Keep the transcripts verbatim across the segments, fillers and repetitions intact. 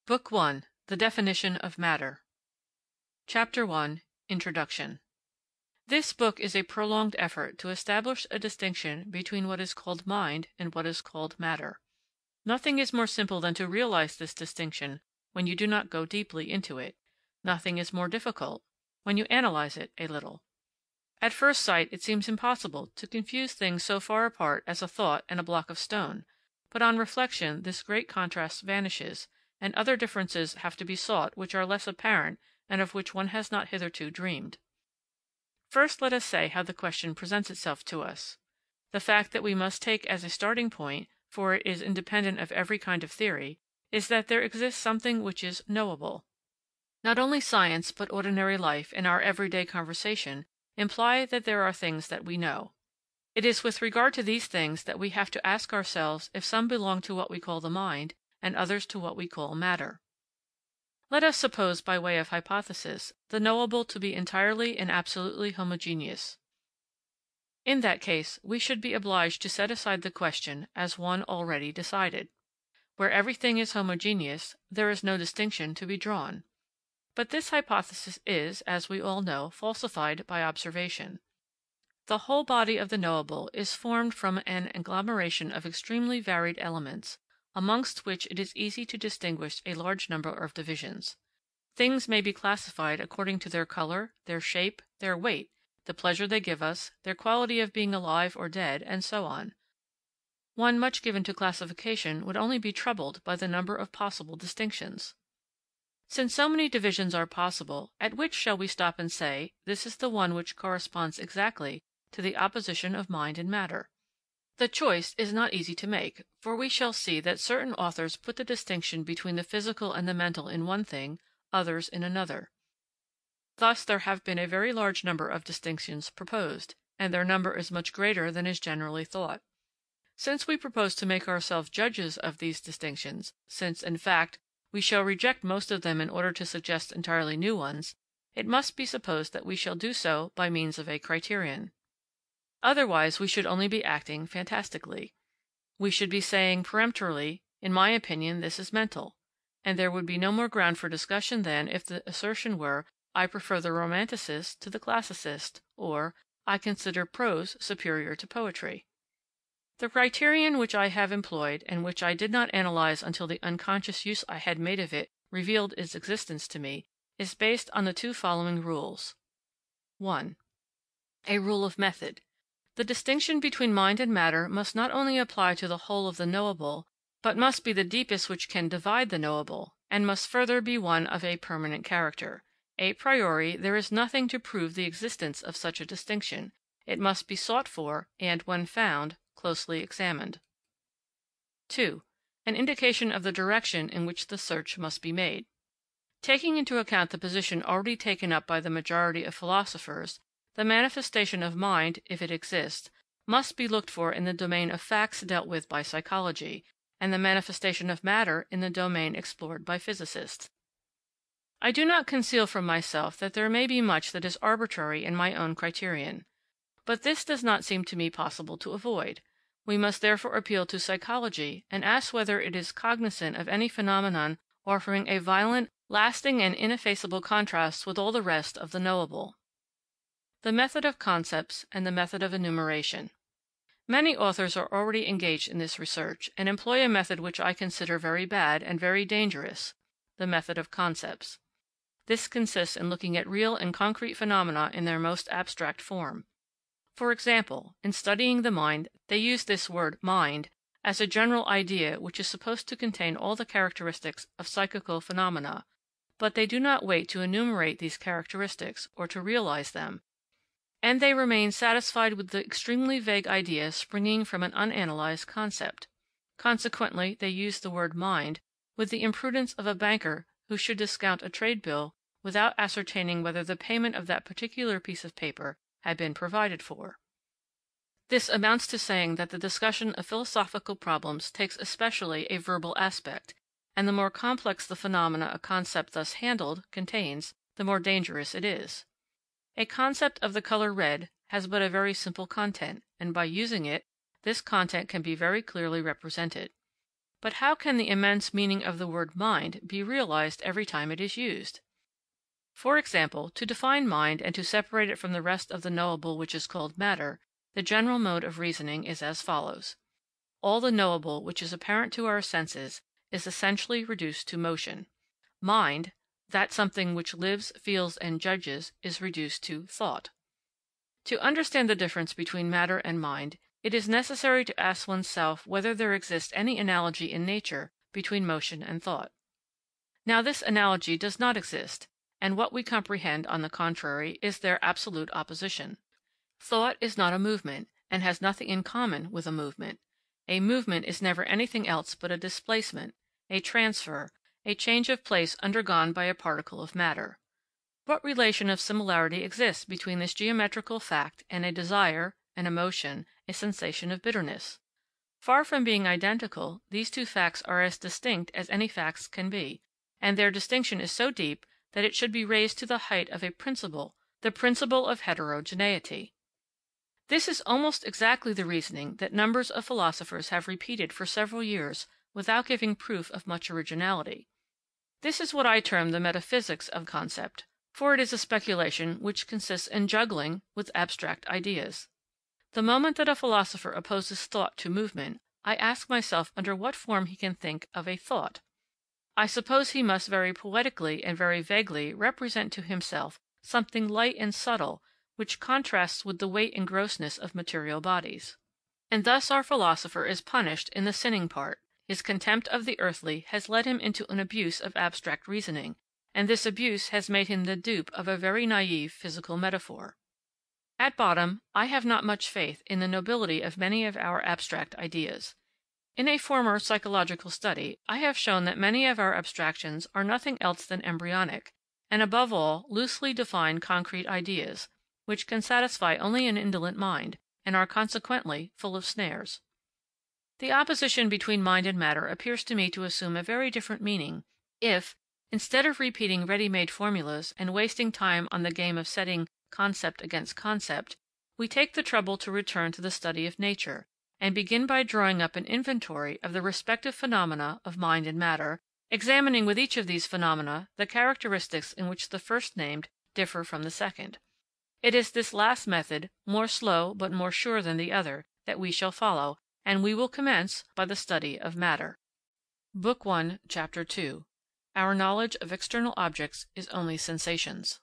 Book one. The Definition of Matter. Chapter one. Introduction. This book is a prolonged effort to establish a distinction between what is called mind and what is called matter. Nothing is more simple than to realize this distinction when you do not go deeply into it. Nothing is more difficult when you analyze it a little. At first sight it seems impossible to confuse things so far apart as a thought and a block of stone, but on reflection this great contrast vanishes, and other differences have to be sought which are less apparent and of which one has not hitherto dreamed. First let us say how the question presents itself to us. The fact that we must take as a starting point, for it is independent of every kind of theory, is that there exists something which is knowable. Not only science, but ordinary life and our everyday conversation imply that there are things that we know. It is with regard to these things that we have to ask ourselves if some belong to what we call the mind, and others to what we call matter. Let us suppose, by way of hypothesis, the knowable to be entirely and absolutely homogeneous. In that case, we should be obliged to set aside the question as one already decided. Where everything is homogeneous, there is no distinction to be drawn. But this hypothesis is, as we all know, falsified by observation. The whole body of the knowable is formed from an agglomeration of extremely varied elements, amongst which it is easy to distinguish a large number of divisions. Things may be classified according to their color, their shape, their weight, the pleasure they give us, their quality of being alive or dead, and so on. One much given to classification would only be troubled by the number of possible distinctions. Since so many divisions are possible, at which shall we stop and say, this is the one which corresponds exactly to the opposition of mind and matter? The choice is not easy to make, for we shall see that certain authors put the distinction between the physical and the mental in one thing, others in another. Thus there have been a very large number of distinctions proposed, and their number is much greater than is generally thought. Since we propose to make ourselves judges of these distinctions, since, in fact, we shall reject most of them in order to suggest entirely new ones, it must be supposed that we shall do so by means of a criterion. Otherwise we should only be acting fantastically. We should be saying peremptorily, in my opinion this is mental, and there would be no more ground for discussion than if the assertion were, I prefer the romanticist to the classicist, or I consider prose superior to poetry. The criterion which I have employed, and which I did not analyze until the unconscious use I had made of it revealed its existence to me, is based on the two following rules. one. A rule of method. The distinction between mind and matter must not only apply to the whole of the knowable, but must be the deepest which can divide the knowable, and must further be one of a permanent character. A priori, there is nothing to prove the existence of such a distinction. It must be sought for, and, when found, closely examined. two. An indication of the direction in which the search must be made. Taking into account the position already taken up by the majority of philosophers, the manifestation of mind, if it exists, must be looked for in the domain of facts dealt with by psychology, and the manifestation of matter in the domain explored by physicists. I do not conceal from myself that there may be much that is arbitrary in my own criterion. But this does not seem to me possible to avoid. We must therefore appeal to psychology, and ask whether it is cognizant of any phenomenon offering a violent, lasting, and ineffaceable contrast with all the rest of the knowable. The method of concepts and the method of enumeration. Many authors are already engaged in this research, and employ a method which I consider very bad and very dangerous, the method of concepts. This consists in looking at real and concrete phenomena in their most abstract form. For example, in studying the mind, they use this word mind as a general idea which is supposed to contain all the characteristics of psychical phenomena, but they do not wait to enumerate these characteristics, or to realize them, and they remain satisfied with the extremely vague idea springing from an unanalyzed concept. Consequently, they use the word mind with the imprudence of a banker who should discount a trade bill without ascertaining whether the payment of that particular piece of paper had been provided for. This amounts to saying that the discussion of philosophical problems takes especially a verbal aspect, and the more complex the phenomena a concept thus handled contains, the more dangerous it is. A concept of the color red has but a very simple content, and by using it, this content can be very clearly represented. but how can the immense meaning of the word mind be realized every time it is used? For example, to define mind and to separate it from the rest of the knowable which is called matter, the general mode of reasoning is as follows. All the knowable which is apparent to our senses is essentially reduced to motion. Mind, that something which lives, feels, and judges, is reduced to thought. To understand the difference between matter and mind, it is necessary to ask oneself whether there exists any analogy in nature between motion and thought. Now this analogy does not exist, and what we comprehend, on the contrary, is their absolute opposition. Thought is not a movement, and has nothing in common with a movement. A movement is never anything else but a displacement, a transfer, a change of place undergone by a particle of matter. What relation of similarity exists between this geometrical fact and a desire, an emotion, a sensation of bitterness? Far from being identical, these two facts are as distinct as any facts can be, and their distinction is so deep that it should be raised to the height of a principle, the principle of heterogeneity. This is almost exactly the reasoning that numbers of philosophers have repeated for several years without giving proof of much originality. This is what I term the metaphysics of concept, for it is a speculation which consists in juggling with abstract ideas. The moment that a philosopher opposes thought to movement, I ask myself under what form he can think of a thought. I suppose he must very poetically and very vaguely represent to himself something light and subtle, which contrasts with the weight and grossness of material bodies. And thus our philosopher is punished in the sinning part. His contempt of the earthly has led him into an abuse of abstract reasoning, and this abuse has made him the dupe of a very naive physical metaphor. At bottom, I have not much faith in the nobility of many of our abstract ideas. In a former psychological study, I have shown that many of our abstractions are nothing else than embryonic, and above all, loosely defined concrete ideas, which can satisfy only an indolent mind, and are consequently full of snares. The opposition between mind and matter appears to me to assume a very different meaning, if, instead of repeating ready-made formulas and wasting time on the game of setting concept against concept, we take the trouble to return to the study of nature, and begin by drawing up an inventory of the respective phenomena of mind and matter, examining with each of these phenomena the characteristics in which the first named differ from the second. It is this last method, more slow but more sure than the other, that we shall follow, and we will commence by the study of matter. Book one, Chapter two. Our knowledge of external objects is only sensations.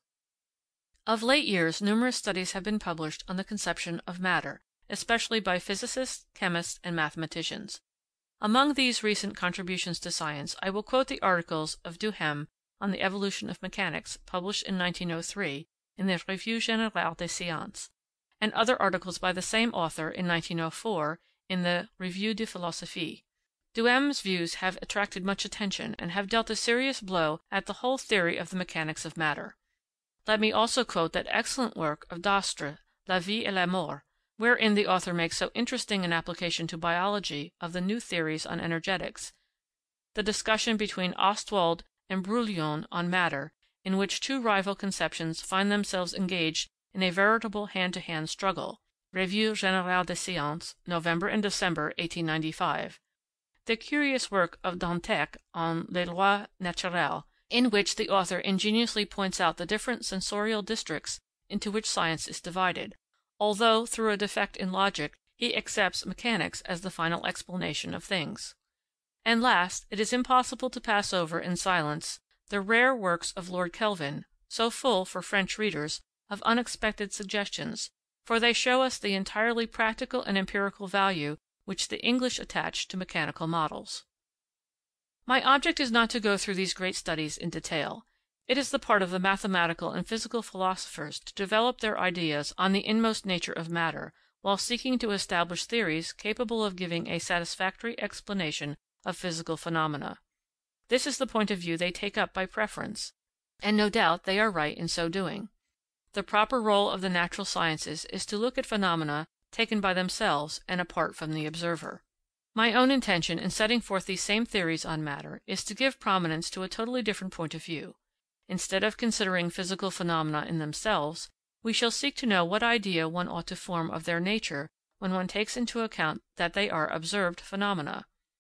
Of late years numerous studies have been published on the conception of matter, especially by physicists, chemists, and mathematicians. Among these recent contributions to science I will quote the articles of Duhem on the evolution of mechanics, published in nineteen oh three in the Revue Générale des Sciences, and other articles by the same author in nineteen oh four in the Revue de Philosophie. Duhem's views have attracted much attention, and have dealt a serious blow at the whole theory of the mechanics of matter. Let me also quote that excellent work of Dastre, La Vie et la Mort, wherein the author makes so interesting an application to biology of the new theories on energetics, the discussion between Ostwald and Brouillon on matter, in which two rival conceptions find themselves engaged in a veritable hand-to-hand struggle. Revue Générale des Sciences, November and December, eighteen ninety-five. The curious work of Dantec on Les Lois Naturelles, in which the author ingeniously points out the different sensorial districts into which science is divided, although, through a defect in logic, he accepts mechanics as the final explanation of things. And last, it is impossible to pass over in silence the rare works of Lord Kelvin, so full, for French readers, of unexpected suggestions, for they show us the entirely practical and empirical value which the English attach to mechanical models. My object is not to go through these great studies in detail. It is the part of the mathematical and physical philosophers to develop their ideas on the inmost nature of matter, while seeking to establish theories capable of giving a satisfactory explanation of physical phenomena. This is the point of view they take up by preference, and no doubt they are right in so doing. The proper role of the natural sciences is to look at phenomena taken by themselves and apart from the observer. My own intention in setting forth these same theories on matter is to give prominence to a totally different point of view. Instead of considering physical phenomena in themselves, we shall seek to know what idea one ought to form of their nature when one takes into account that they are observed phenomena.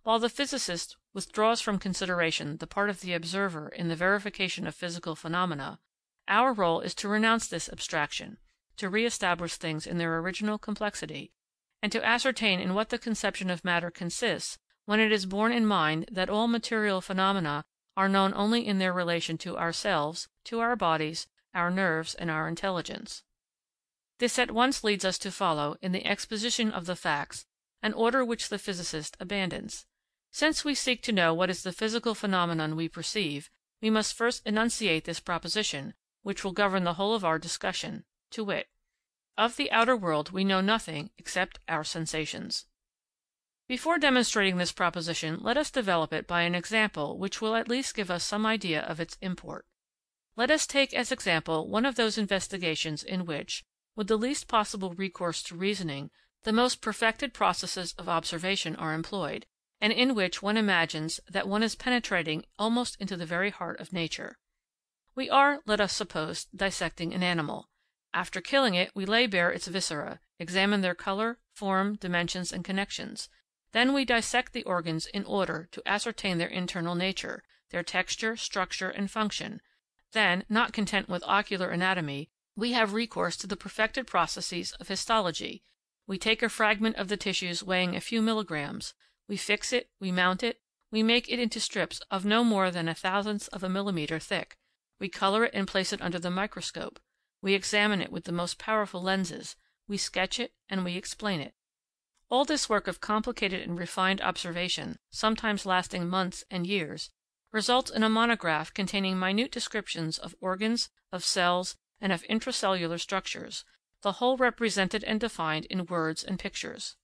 While the physicist withdraws from consideration the part of the observer in the verification of physical phenomena, our role is to renounce this abstraction, to re-establish things in their original complexity, and to ascertain in what the conception of matter consists when it is borne in mind that all material phenomena are known only in their relation to ourselves, to our bodies, our nerves, and our intelligence. This at once leads us to follow, in the exposition of the facts, an order which the physicist abandons. Since we seek to know what is the physical phenomenon we perceive, we must first enunciate this proposition, which will govern the whole of our discussion, to wit: of the outer world we know nothing except our sensations. Before demonstrating this proposition, let us develop it by an example which will at least give us some idea of its import. Let us take as example one of those investigations in which, with the least possible recourse to reasoning, the most perfected processes of observation are employed, and in which one imagines that one is penetrating almost into the very heart of nature. We are, let us suppose, dissecting an animal. After killing it, we lay bare its viscera, examine their colour, form, dimensions, and connections. Then we dissect the organs in order to ascertain their internal nature, their texture, structure, and function. Then, not content with ocular anatomy, we have recourse to the perfected processes of histology. We take a fragment of the tissues weighing a few milligrams, we fix it, we mount it, we make it into strips of no more than a thousandth of a millimetre thick, we colour it and place it under the microscope, we examine it with the most powerful lenses, we sketch it, and we explain it. All this work of complicated and refined observation, sometimes lasting months and years, results in a monograph containing minute descriptions of organs, of cells, and of intracellular structures, the whole represented and defined in words and pictures.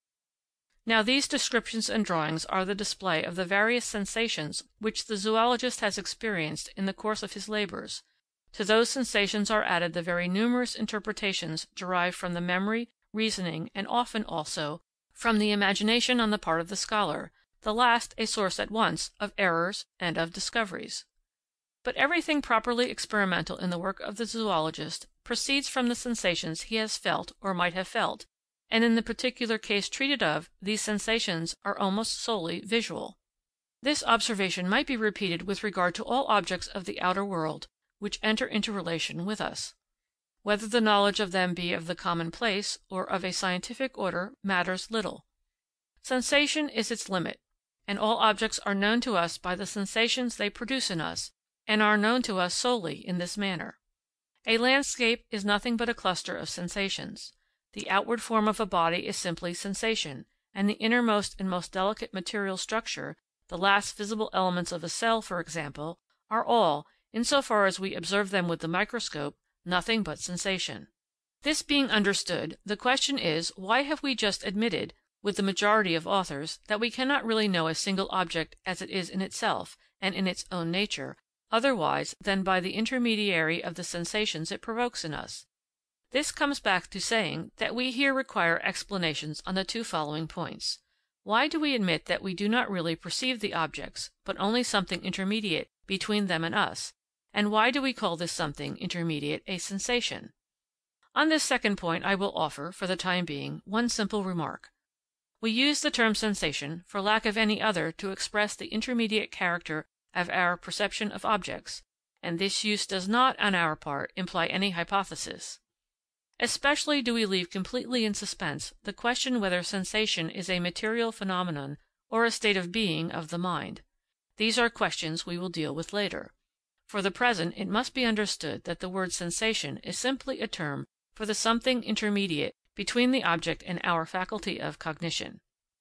Now these descriptions and drawings are the display of the various sensations which the zoologist has experienced in the course of his labours. To those sensations are added the very numerous interpretations derived from the memory, reasoning, and often, also, from the imagination on the part of the scholar, the last a source at once of errors and of discoveries. But everything properly experimental in the work of the zoologist proceeds from the sensations he has felt or might have felt, and in the particular case treated of, these sensations are almost solely visual. This observation might be repeated with regard to all objects of the outer world which enter into relation with us. Whether the knowledge of them be of the commonplace or of a scientific order matters little. Sensation is its limit, and all objects are known to us by the sensations they produce in us, and are known to us solely in this manner. A landscape is nothing but a cluster of sensations. The outward form of a body is simply sensation, and the innermost and most delicate material structure, the last visible elements of a cell, for example, are all, in so far as we observe them with the microscope, nothing but sensation. This being understood, the question is, why have we just admitted, with the majority of authors, that we cannot really know a single object as it is in itself, and in its own nature, otherwise than by the intermediary of the sensations it provokes in us? This comes back to saying that we here require explanations on the two following points. Why do we admit that we do not really perceive the objects, but only something intermediate between them and us? And why do we call this something intermediate a sensation? On this second point I will offer, for the time being, one simple remark. We use the term sensation, for lack of any other, to express the intermediate character of our perception of objects, and this use does not, on our part, imply any hypothesis. Especially do we leave completely in suspense the question whether sensation is a material phenomenon or a state of being of the mind. These are questions we will deal with later. For the present it must be understood that the word sensation is simply a term for the something intermediate between the object and our faculty of cognition.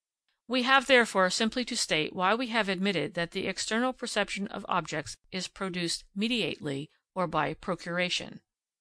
We have therefore simply to state why we have admitted that the external perception of objects is produced mediately or by procuration.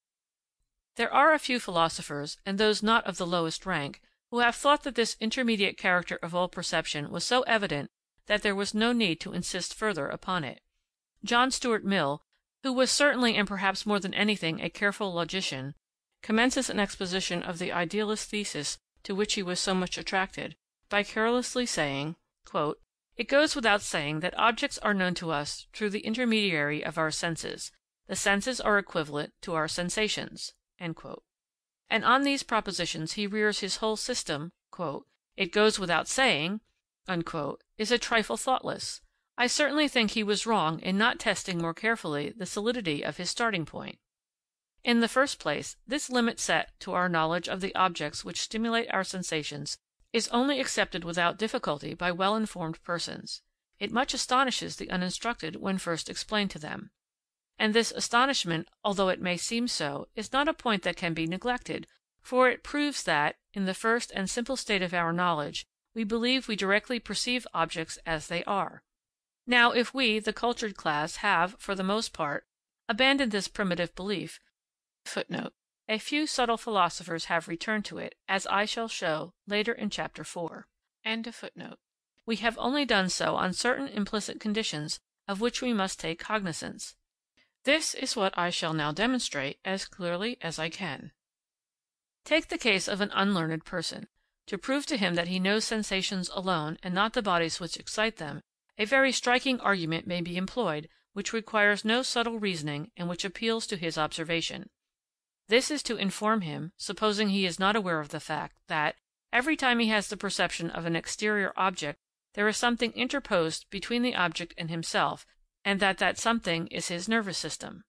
There are a few philosophers, and those not of the lowest rank, who have thought that this intermediate character of all perception was so evident that there was no need to insist further upon it. John Stuart Mill, who was certainly and perhaps more than anything a careful logician, commences an exposition of the idealist thesis to which he was so much attracted, by carelessly saying, quote, "It goes without saying that objects are known to us through the intermediary of our senses. The senses are equivalent to our sensations." End quote. And on these propositions he rears his whole system, quote, "It goes without saying unquote, is a trifle thoughtless. I certainly think he was wrong in not testing more carefully the solidity of his starting point. In the first place, this limit set to our knowledge of the objects which stimulate our sensations is only accepted without difficulty by well-informed persons. It much astonishes the uninstructed when first explained to them. And this astonishment, although it may seem so, is not a point that can be neglected, for it proves that, in the first and simple state of our knowledge, we believe we directly perceive objects as they are. Now, if we, the cultured class, have, for the most part, abandoned this primitive belief, footnote, a few subtle philosophers have returned to it, as I shall show later in Chapter four. End of footnote. We have only done so on certain implicit conditions of which we must take cognizance. This is what I shall now demonstrate as clearly as I can. Take the case of an unlearned person. To prove to him that he knows sensations alone and not the bodies which excite them, a very striking argument may be employed which requires no subtle reasoning and which appeals to his observation. This is to inform him, supposing he is not aware of the fact, that, every time he has the perception of an exterior object, there is something interposed between the object and himself, and that that something is his nervous system.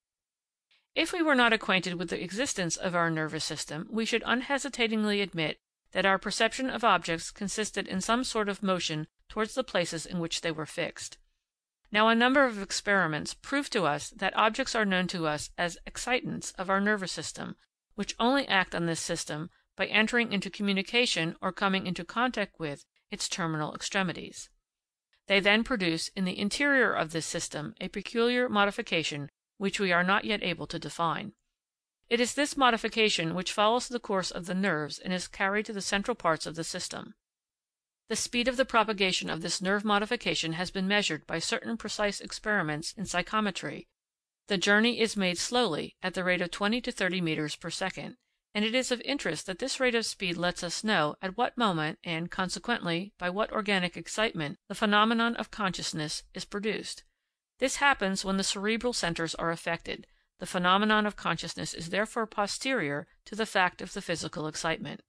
If we were not acquainted with the existence of our nervous system, we should unhesitatingly admit that our perception of objects consisted in some sort of motion towards the places in which they were fixed. Now a number of experiments prove to us that objects are known to us as excitants of our nervous system, which only act on this system by entering into communication or coming into contact with its terminal extremities. They then produce in the interior of this system a peculiar modification which we are not yet able to define. It is this modification which follows the course of the nerves and is carried to the central parts of the system. The speed of the propagation of this nerve modification has been measured by certain precise experiments in psychometry. The journey is made slowly, at the rate of twenty to thirty meters per second, and it is of interest that this rate of speed lets us know at what moment and, consequently, by what organic excitement the phenomenon of consciousness is produced. This happens when the cerebral centers are affected. The phenomenon of consciousness is therefore posterior to the fact of the physical excitement.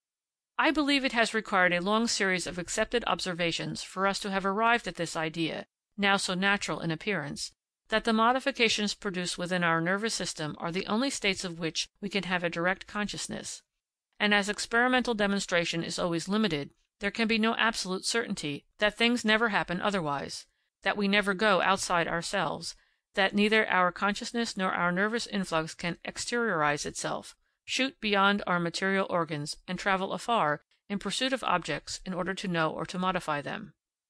I believe it has required a long series of accepted observations for us to have arrived at this idea, now so natural in appearance, that the modifications produced within our nervous system are the only states of which we can have a direct consciousness. And as experimental demonstration is always limited, there can be no absolute certainty that things never happen otherwise, that we never go outside ourselves, that neither our consciousness nor our nervous influx can exteriorize itself, shoot beyond our material organs, and travel afar in pursuit of objects in order to know or to modify them.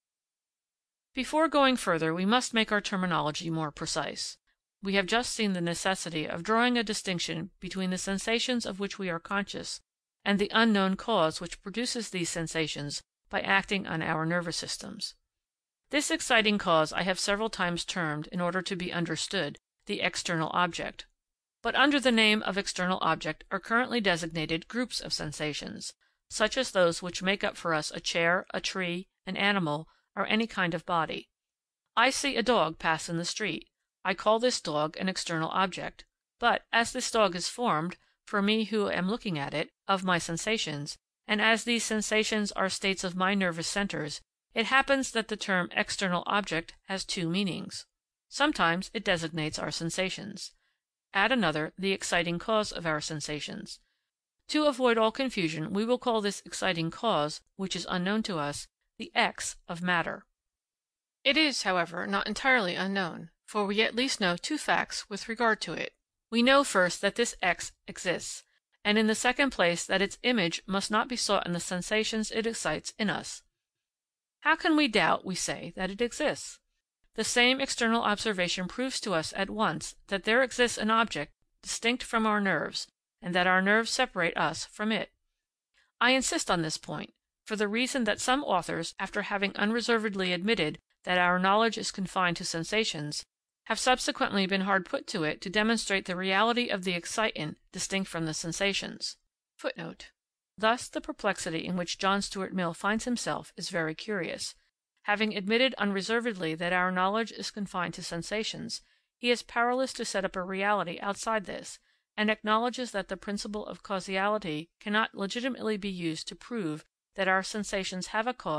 Before going further, we must make our terminology more precise. We have just seen the necessity of drawing a distinction between the sensations of which we are conscious and the unknown cause which produces these sensations by acting on our nervous systems. This exciting cause I have several times termed, in order to be understood, the external object. But under the name of external object are currently designated groups of sensations, such as those which make up for us a chair, a tree, an animal, or any kind of body. I see a dog pass in the street. I call this dog an external object. But, as this dog is formed, for me who am looking at it, of my sensations, and as these sensations are states of my nervous centers, it happens that the term external object has two meanings. Sometimes it designates our sensations. At another, the exciting cause of our sensations. To avoid all confusion, we will call this exciting cause, which is unknown to us, the X of matter. It is, however, not entirely unknown, for we at least know two facts with regard to it. We know first that this X exists, and in the second place that its image must not be sought in the sensations it excites in us. How can we doubt, we say, that it exists? The same external observation proves to us at once that there exists an object distinct from our nerves, and that our nerves separate us from it. I insist on this point, for the reason that some authors, after having unreservedly admitted that our knowledge is confined to sensations, have subsequently been hard put to it to demonstrate the reality of the excitant distinct from the sensations. Footnote. Thus the perplexity in which John Stuart Mill finds himself is very curious. Having admitted unreservedly that our knowledge is confined to sensations, he is powerless to set up a reality outside this, and acknowledges that the principle of causality cannot legitimately be used to prove that our sensations have a cause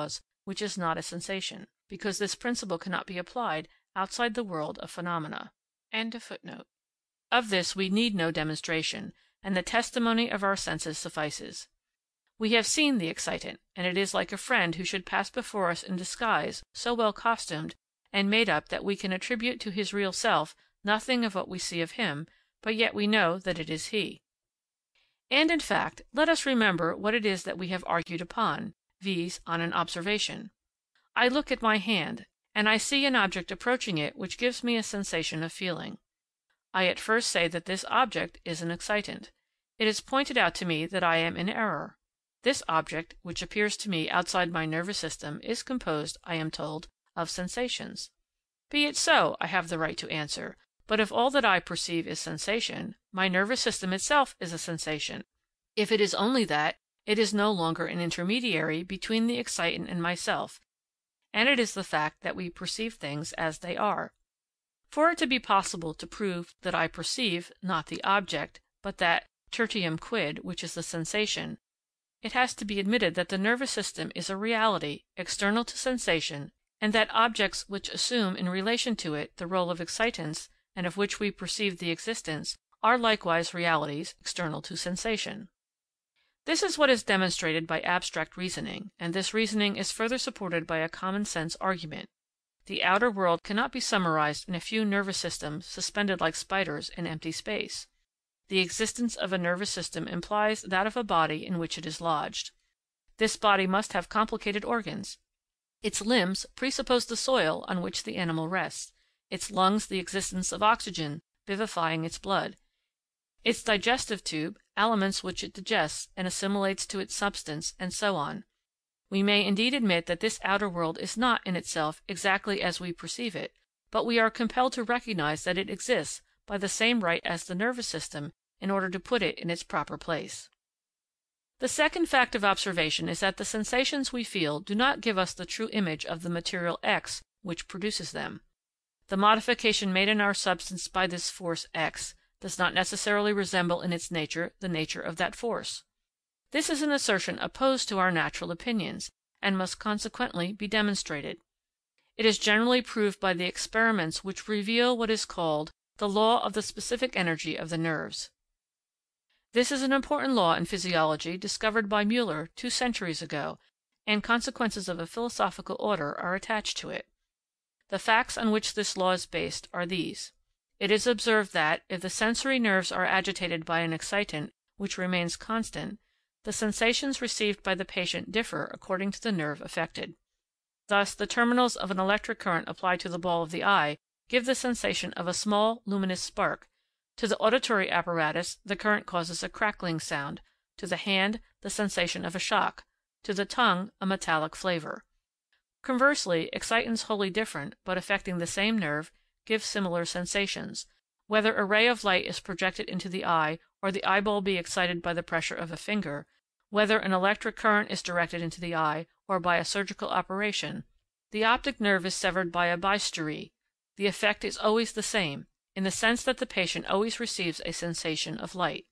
which is not a sensation, because this principle cannot be applied outside the world of phenomena. End of footnote. Of this we need no demonstration, and the testimony of our senses suffices. We have seen the excitant, and it is like a friend who should pass before us in disguise, so well costumed and made up that we can attribute to his real self nothing of what we see of him, but yet we know that it is he. And, in fact, let us remember what it is that we have argued upon, viz., on an observation. I look at my hand, and I see an object approaching it which gives me a sensation of feeling. I at first say that this object is an excitant. It is pointed out to me that I am in error. This object, which appears to me outside my nervous system, is composed, I am told, of sensations. Be it so, I have the right to answer, but if all that I perceive is sensation, my nervous system itself is a sensation. If it is only that, it is no longer an intermediary between the excitant and myself, and it is the fact that we perceive things as they are. For it to be possible to prove that I perceive, not the object, but that tertium quid, which is the sensation, it has to be admitted that the nervous system is a reality external to sensation, and that objects which assume in relation to it the role of excitants, and of which we perceive the existence, are likewise realities external to sensation. This is what is demonstrated by abstract reasoning, and this reasoning is further supported by a common sense argument. The outer world cannot be summarized in a few nervous systems suspended like spiders in empty space. The existence of a nervous system implies that of a body in which it is lodged. This body must have complicated organs. Its limbs presuppose the soil on which the animal rests, its lungs the existence of oxygen vivifying its blood, its digestive tube aliments which it digests and assimilates to its substance, and so on. We may indeed admit that this outer world is not in itself exactly as we perceive it, but we are compelled to recognize that it exists by the same right as the nervous system in order to put it in its proper place. The second fact of observation is that the sensations we feel do not give us the true image of the material X which produces them. The modification made in our substance by this force X does not necessarily resemble in its nature the nature of that force. This is an assertion opposed to our natural opinions, and must consequently be demonstrated. It is generally proved by the experiments which reveal what is called the law of the specific energy of the nerves. This is an important law in physiology discovered by Müller two centuries ago, and consequences of a philosophical order are attached to it. The facts on which this law is based are these. It is observed that, if the sensory nerves are agitated by an excitant which remains constant, the sensations received by the patient differ according to the nerve affected. Thus, the terminals of an electric current applied to the ball of the eye give the sensation of a small luminous spark. To the auditory apparatus, the current causes a crackling sound; to the hand, the sensation of a shock; to the tongue, a metallic flavor. Conversely, excitants wholly different, but affecting the same nerve, give similar sensations, whether a ray of light is projected into the eye, or the eyeball be excited by the pressure of a finger, whether an electric current is directed into the eye, or by a surgical operation. The optic nerve is severed by a bistoury. The effect is always the same, in the sense that the patient always receives a sensation of light.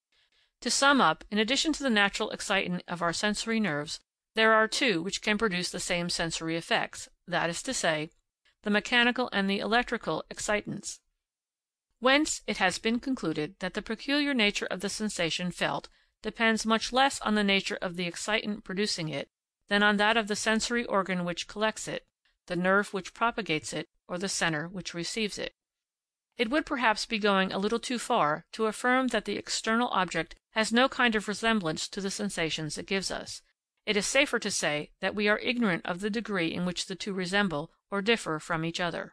To sum up, in addition to the natural excitant of our sensory nerves, there are two which can produce the same sensory effects, that is to say, the mechanical and the electrical excitants. Whence it has been concluded that the peculiar nature of the sensation felt depends much less on the nature of the excitant producing it than on that of the sensory organ which collects it, the nerve which propagates it, or the centre which receives it. It would perhaps be going a little too far to affirm that the external object has no kind of resemblance to the sensations it gives us. It is safer to say that we are ignorant of the degree in which the two resemble or differ from each other.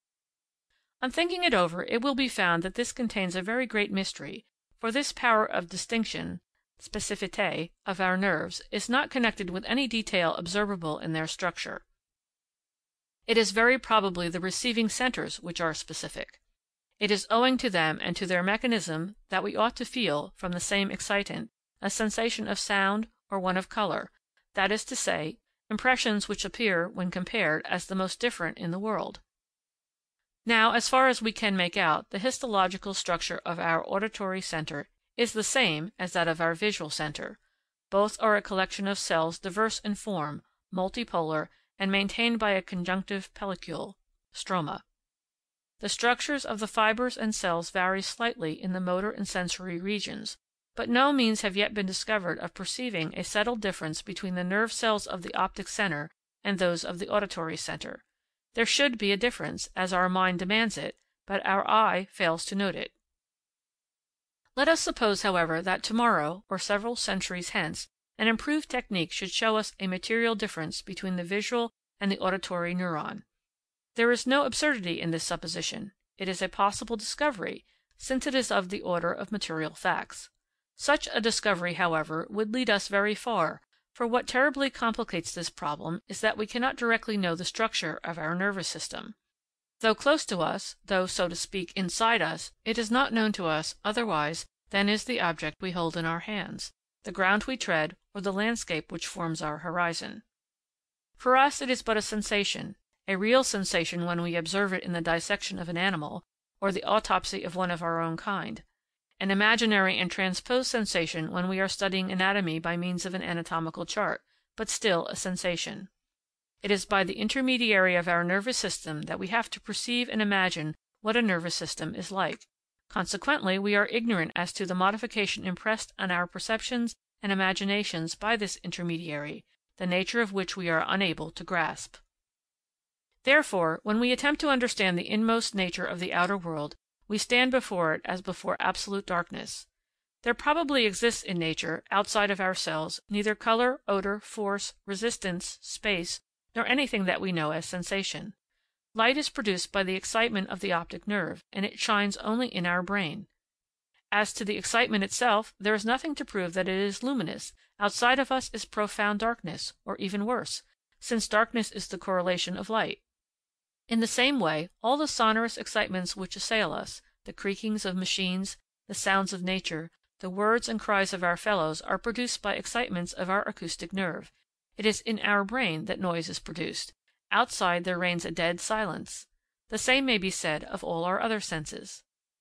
On thinking it over, it will be found that this contains a very great mystery, for this power of distinction, specificité, of our nerves is not connected with any detail observable in their structure. It is very probably the receiving centres which are specific. It is owing to them and to their mechanism that we ought to feel, from the same excitant, a sensation of sound or one of colour, that is to say, impressions which appear, when compared, as the most different in the world. Now, as far as we can make out, the histological structure of our auditory centre is the same as that of our visual centre. Both are a collection of cells diverse in form, multipolar, and maintained by a conjunctive pellicule, stroma. The structures of the fibers and cells vary slightly in the motor and sensory regions, but no means have yet been discovered of perceiving a settled difference between the nerve cells of the optic centre and those of the auditory centre. There should be a difference, as our mind demands it, but our eye fails to note it. Let us suppose, however, that tomorrow, or several centuries hence, an improved technique should show us a material difference between the visual and the auditory neuron. There is no absurdity in this supposition. It is a possible discovery, since it is of the order of material facts. Such a discovery, however, would lead us very far, for what terribly complicates this problem is that we cannot directly know the structure of our nervous system. Though close to us, though, so to speak, inside us, it is not known to us otherwise than is the object we hold in our hands, the ground we tread, or the landscape which forms our horizon. For us it is but a sensation, a real sensation when we observe it in the dissection of an animal, or the autopsy of one of our own kind, an imaginary and transposed sensation when we are studying anatomy by means of an anatomical chart, but still a sensation. It is by the intermediary of our nervous system that we have to perceive and imagine what a nervous system is like. Consequently, we are ignorant as to the modification impressed on our perceptions and imaginations by this intermediary, the nature of which we are unable to grasp. Therefore, when we attempt to understand the inmost nature of the outer world, we stand before it as before absolute darkness. There probably exists in nature, outside of ourselves, neither colour, odour, force, resistance, space, nor anything that we know as sensation. Light is produced by the excitement of the optic nerve, and it shines only in our brain. As to the excitement itself, there is nothing to prove that it is luminous. Outside of us is profound darkness, or even worse, since darkness is the correlation of light. In the same way, all the sonorous excitements which assail us, the creakings of machines, the sounds of nature, the words and cries of our fellows are produced by excitements of our acoustic nerve. It is in our brain that noise is produced. Outside there reigns a dead silence. The same may be said of all our other senses.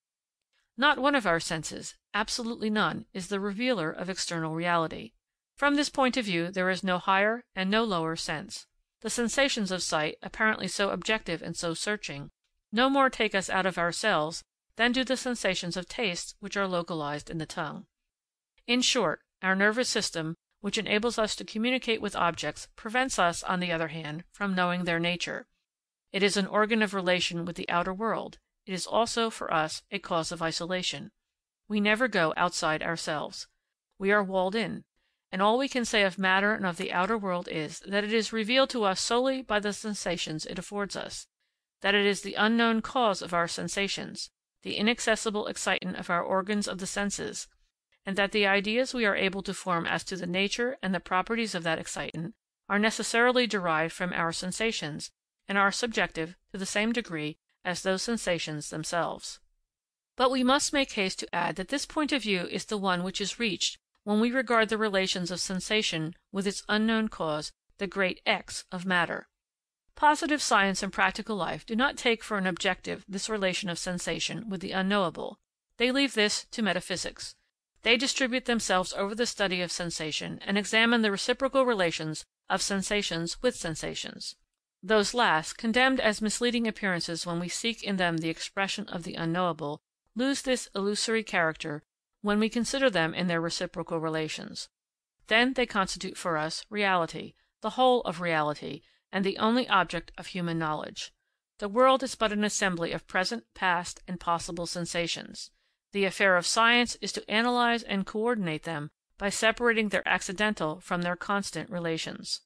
Not one of our senses, absolutely none, is the revealer of external reality. From this point of view there is no higher and no lower sense. The sensations of sight, apparently so objective and so searching, no more take us out of ourselves than do the sensations of taste which are localized in the tongue. In short, our nervous system, which enables us to communicate with objects, prevents us, on the other hand, from knowing their nature. It is an organ of relation with the outer world. It is also, for us, a cause of isolation. We never go outside ourselves. We are walled in, and all we can say of matter and of the outer world is, that it is revealed to us solely by the sensations it affords us, that it is the unknown cause of our sensations, the inaccessible excitant of our organs of the senses, and that the ideas we are able to form as to the nature and the properties of that excitant are necessarily derived from our sensations, and are subjective to the same degree as those sensations themselves. But we must make haste to add that this point of view is the one which is reached when we regard the relations of sensation with its unknown cause, the great X of matter. Positive science and practical life do not take for an objective this relation of sensation with the unknowable. They leave this to metaphysics. They distribute themselves over the study of sensation, and examine the reciprocal relations of sensations with sensations. Those last, condemned as misleading appearances when we seek in them the expression of the unknowable, lose this illusory character when we consider them in their reciprocal relations. Then they constitute for us reality, the whole of reality, and the only object of human knowledge. The world is but an assembly of present, past, and possible sensations. The affair of science is to analyse and coordinate them by separating their accidental from their constant relations.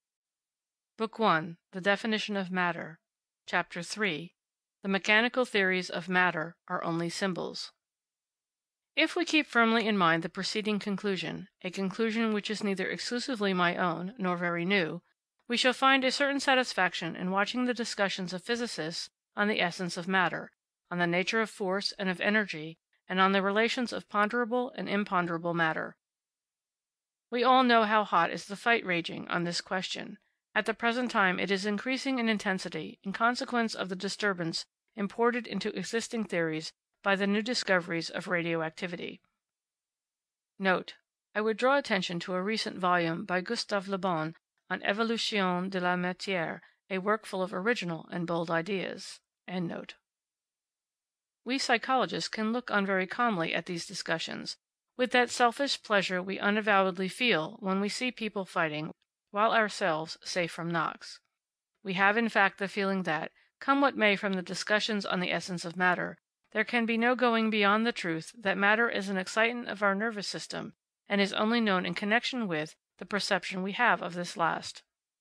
Book one. The Definition of Matter. Chapter three. The mechanical theories of matter are only symbols. If we keep firmly in mind the preceding conclusion, a conclusion which is neither exclusively my own nor very new, we shall find a certain satisfaction in watching the discussions of physicists on the essence of matter, on the nature of force and of energy, and on the relations of ponderable and imponderable matter. We all know how hot is the fight raging on this question. At the present time it is increasing in intensity in consequence of the disturbance imported into existing theories by the new discoveries of radioactivity. Note: I would draw attention to a recent volume by Gustave Le Bon on Évolution de la Matière, a work full of original and bold ideas.] We psychologists can look on very calmly at these discussions, with that selfish pleasure we unavowedly feel when we see people fighting while ourselves safe from knocks. We have in fact the feeling that, come what may from the discussions on the essence of matter, there can be no going beyond the truth that matter is an excitant of our nervous system, and is only known in connection with the perception we have of this last.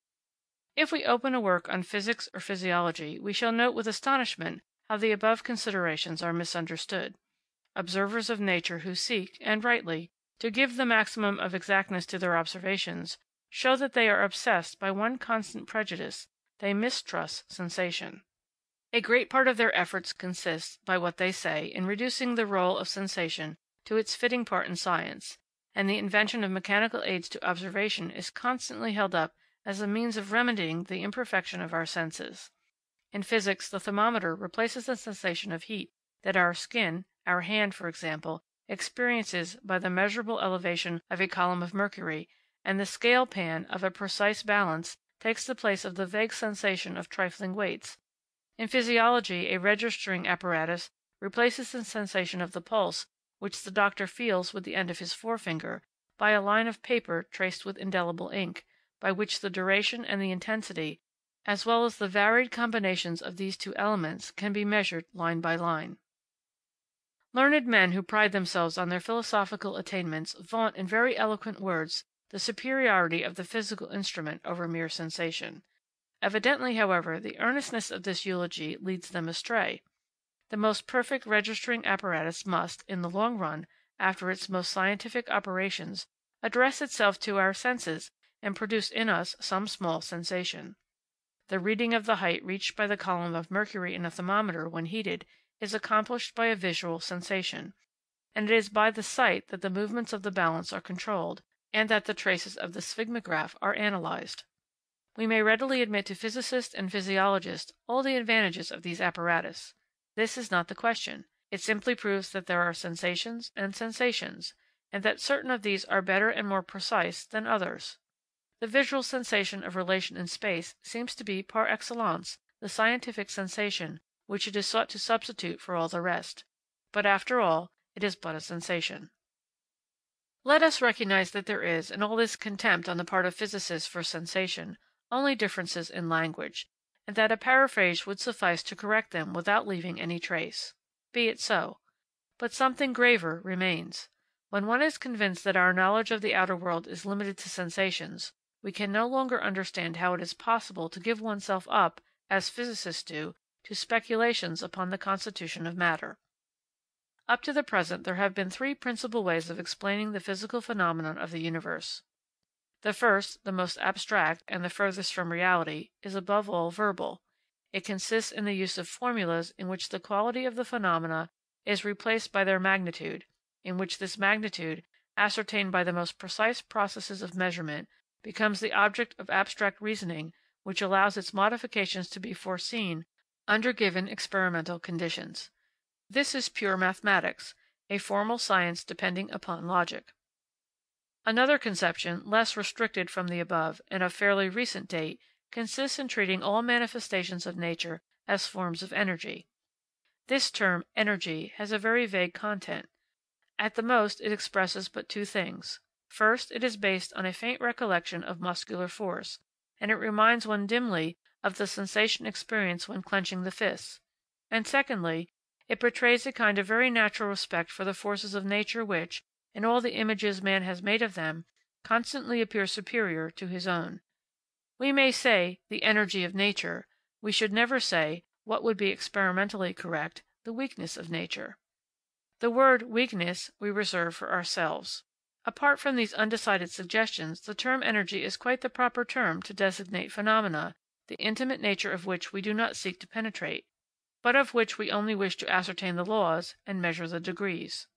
If we open a work on physics or physiology, we shall note with astonishment how the above considerations are misunderstood. Observers of nature who seek, and rightly, to give the maximum of exactness to their observations, show that they are obsessed by one constant prejudice: they mistrust sensation. A great part of their efforts consists, by what they say, in reducing the rôle of sensation to its fitting part in science, and the invention of mechanical aids to observation is constantly held up as a means of remedying the imperfection of our senses. In physics, the thermometer replaces the sensation of heat that our skin, our hand, for example, experiences by the measurable elevation of a column of mercury, and the scale pan of a precise balance takes the place of the vague sensation of trifling weights. In physiology, a registering apparatus replaces the sensation of the pulse, which the doctor feels with the end of his forefinger, by a line of paper traced with indelible ink, by which the duration and the intensity, as well as the varied combinations of these two elements, can be measured line by line. Learned men who pride themselves on their philosophical attainments vaunt in very eloquent words the superiority of the physical instrument over mere sensation. Evidently, however, the earnestness of this eulogy leads them astray. The most perfect registering apparatus must, in the long run, after its most scientific operations, address itself to our senses and produce in us some small sensation. The reading of the height reached by the column of mercury in a thermometer when heated is accomplished by a visual sensation, and it is by the sight that the movements of the balance are controlled, and that the traces of the sphygmograph are analysed. We may readily admit to physicists and physiologists all the advantages of these apparatus. This is not the question. It simply proves that there are sensations and sensations, and that certain of these are better and more precise than others. The visual sensation of relation in space seems to be par excellence the scientific sensation which it is sought to substitute for all the rest. But after all, it is but a sensation. Let us recognize that there is, in all this contempt on the part of physicists for sensation, only differences in language, and that a paraphrase would suffice to correct them without leaving any trace. Be it so. But something graver remains. When one is convinced that our knowledge of the outer world is limited to sensations, we can no longer understand how it is possible to give oneself up, as physicists do, to speculations upon the constitution of matter. Up to the present there have been three principal ways of explaining the physical phenomenon of the universe. The first, the most abstract, and the furthest from reality, is above all verbal. It consists in the use of formulas in which the quality of the phenomena is replaced by their magnitude, in which this magnitude, ascertained by the most precise processes of measurement, becomes the object of abstract reasoning, which allows its modifications to be foreseen under given experimental conditions. This is pure mathematics, a formal science depending upon logic. Another conception, less restricted from the above, and of fairly recent date, consists in treating all manifestations of nature as forms of energy. This term, energy, has a very vague content. At the most it expresses but two things. First, it is based on a faint recollection of muscular force, and it reminds one dimly of the sensation experienced when clenching the fists. And secondly, it betrays a kind of very natural respect for the forces of nature which, in all the images man has made of them, constantly appear superior to his own. We may say the energy of nature; we should never say, what would be experimentally correct, the weakness of nature. The word weakness we reserve for ourselves. Apart from these undecided suggestions, the term energy is quite the proper term to designate phenomena, the intimate nature of which we do not seek to penetrate, but of which we only wish to ascertain the laws and measure the degrees.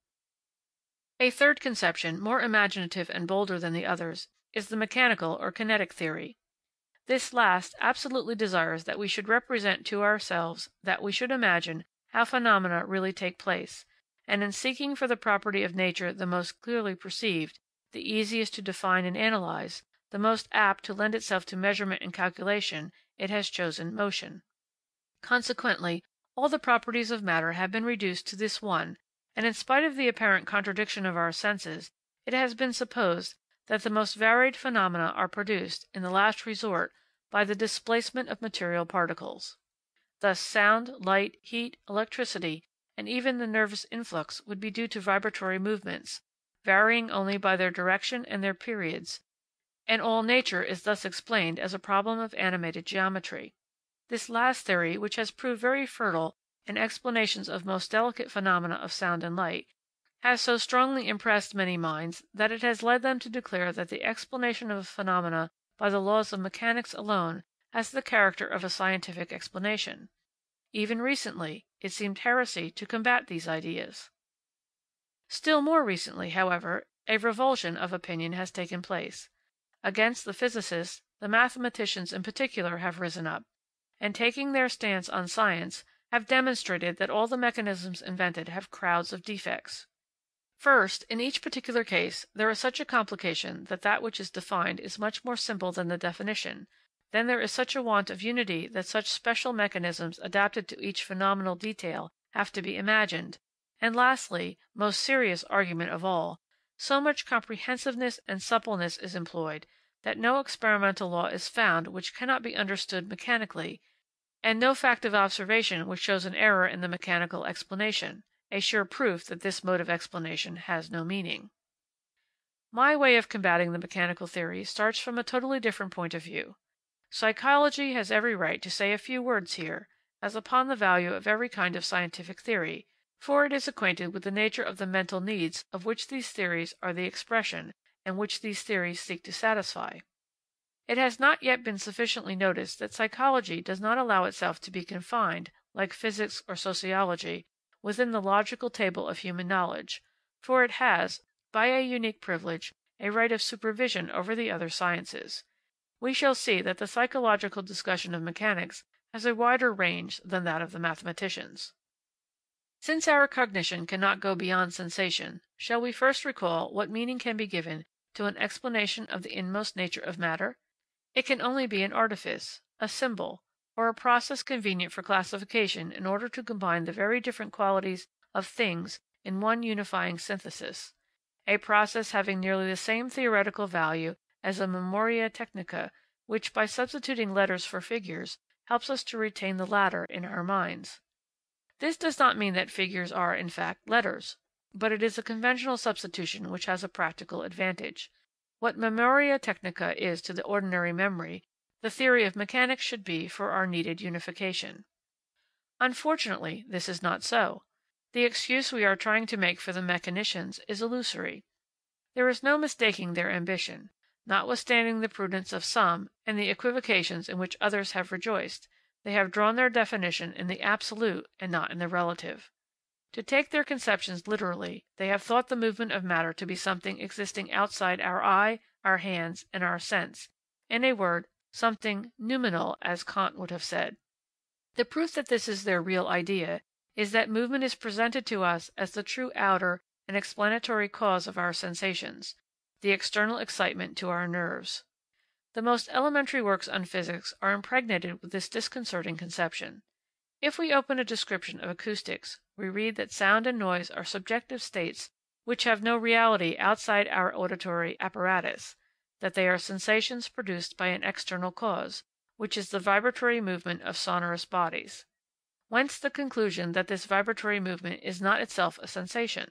A third conception, more imaginative and bolder than the others, is the mechanical or kinetic theory. This last absolutely desires that we should represent to ourselves, that we should imagine, how phenomena really take place, and in seeking for the property of nature the most clearly perceived, the easiest to define and analyze, the most apt to lend itself to measurement and calculation, it has chosen motion. Consequently, all the properties of matter have been reduced to this one, and in spite of the apparent contradiction of our senses, it has been supposed that the most varied phenomena are produced, in the last resort, by the displacement of material particles. Thus sound, light, heat, electricity, and even the nervous influx would be due to vibratory movements, varying only by their direction and their periods, and all nature is thus explained as a problem of animated geometry. This last theory, which has proved very fertile in explanations of most delicate phenomena of sound and light, has so strongly impressed many minds that it has led them to declare that the explanation of phenomena by the laws of mechanics alone has the character of a scientific explanation. Even recently, it seemed heresy to combat these ideas. Still more recently, however, a revulsion of opinion has taken place. Against the physicists, the mathematicians in particular have risen up, and taking their stance on science, have demonstrated that all the mechanisms invented have crowds of defects. First, in each particular case, there is such a complication that that which is defined is much more simple than the definition; then there is such a want of unity that such special mechanisms adapted to each phenomenal detail have to be imagined; and lastly, most serious argument of all, so much comprehensiveness and suppleness is employed, that no experimental law is found which cannot be understood mechanically, and no fact of observation which shows an error in the mechanical explanation, a sure proof that this mode of explanation has no meaning. My way of combating the mechanical theory starts from a totally different point of view. Psychology has every right to say a few words here, as upon the value of every kind of scientific theory, for it is acquainted with the nature of the mental needs of which these theories are the expression, and which these theories seek to satisfy. It has not yet been sufficiently noticed that psychology does not allow itself to be confined, like physics or sociology, within the logical table of human knowledge, for it has, by a unique privilege, a right of supervision over the other sciences. We shall see that the psychological discussion of mechanics has a wider range than that of the mathematicians. Since our cognition cannot go beyond sensation, shall we first recall what meaning can be given to an explanation of the inmost nature of matter? It can only be an artifice, a symbol, or a process convenient for classification in order to combine the very different qualities of things in one unifying synthesis, a process having nearly the same theoretical value as a memoria technica, which, by substituting letters for figures, helps us to retain the latter in our minds. This does not mean that figures are, in fact, letters, but it is a conventional substitution which has a practical advantage. What memoria technica is to the ordinary memory, the theory of mechanics should be for our needed unification. Unfortunately, this is not so. The excuse we are trying to make for the mechanicians is illusory. There is no mistaking their ambition, notwithstanding the prudence of some, and the equivocations in which others have rejoiced. They have drawn their definition in the absolute and not in the relative. To take their conceptions literally, they have thought the movement of matter to be something existing outside our eye, our hands, and our sense; in a word, something noumenal, as Kant would have said. The proof that this is their real idea is that movement is presented to us as the true outer and explanatory cause of our sensations, the external excitement to our nerves. The most elementary works on physics are impregnated with this disconcerting conception. If we open a description of acoustics, we read that sound and noise are subjective states which have no reality outside our auditory apparatus, that they are sensations produced by an external cause, which is the vibratory movement of sonorous bodies. Whence the conclusion that this vibratory movement is not itself a sensation.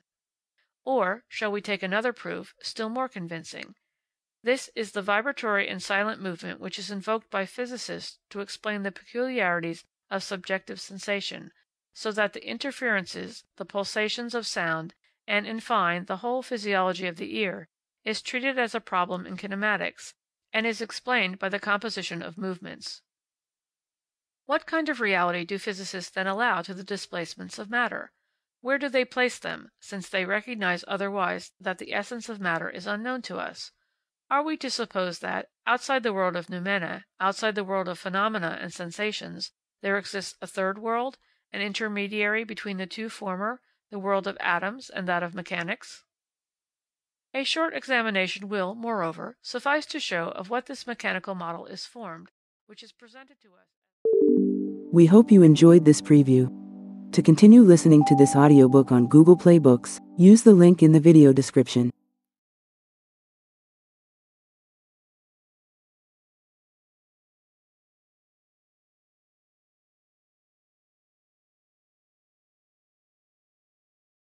Or, shall we take another proof, still more convincing? This is the vibratory and silent movement which is invoked by physicists to explain the peculiarities of subjective sensation, so that the interferences, the pulsations of sound, and, in fine, the whole physiology of the ear, is treated as a problem in kinematics, and is explained by the composition of movements. What kind of reality do physicists then allow to the displacements of matter? Where do they place them, since they recognize otherwise that the essence of matter is unknown to us? Are we to suppose that, outside the world of noumena, outside the world of phenomena and sensations, there exists a third world, an intermediary between the two former, the world of atoms and that of mechanics? A short examination will, moreover, suffice to show of what this mechanical model is formed, which is presented to us. We hope you enjoyed this preview. To continue listening to this audiobook on Google Play Books, use the link in the video description.